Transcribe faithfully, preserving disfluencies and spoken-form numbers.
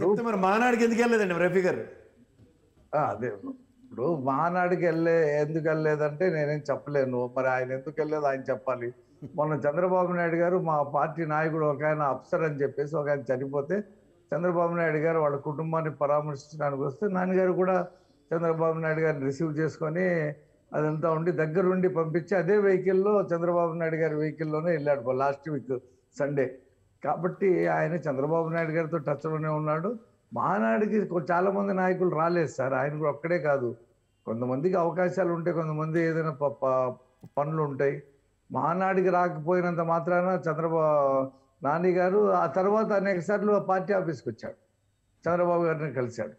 చెప్తే మరి మహానాడికి ఎందుకు వెళ్ళలేదండి రఫీ గారు? ఆ, అదే ఇప్పుడు మహానాడికి వెళ్ళే ఎందుకు వెళ్ళలేదంటే నేనేం చెప్పలేను. మరి ఆయన ఎందుకు వెళ్ళలేదు ఆయన చెప్పాలి. మొన్న చంద్రబాబు నాయుడు గారు మా పార్టీ నాయకుడు ఒక ఆయన అఫ్సర్ అని చెప్పేసి ఒక ఆయన చనిపోతే చంద్రబాబు నాయుడు గారు వాళ్ళ కుటుంబాన్ని పరామర్శించడానికి వస్తే నాన్నగారు కూడా చంద్రబాబు నాయుడు గారిని రిసీవ్ చేసుకొని అదంతా ఉండి దగ్గరుండి పంపించి అదే వెహికల్లో చంద్రబాబు నాయుడు గారి వెహికల్లోనే వెళ్ళాడు లాస్ట్ వీక్ సండే. కాబట్టి ఆయన చంద్రబాబు నాయుడు గారితో టచ్లోనే ఉన్నాడు. మహానాడికి కొ- చాలా మంది నాయకులు రాలేదు సార్. ఆయన కూడా ఒక్కడే కాదు. కొంతమందికి అవకాశాలు ఉంటాయి, కొంతమంది ఏదైనా ప- ప- పనులు ఉంటాయి. మహానాడికి రాకపోయినంత మాత్రాన చంద్రబాబు నాని గారు ఆ తర్వాత అనేక సార్లు పార్టీ ఆఫీస్కి వచ్చాడు, చంద్రబాబు గారిని కలిశాడు.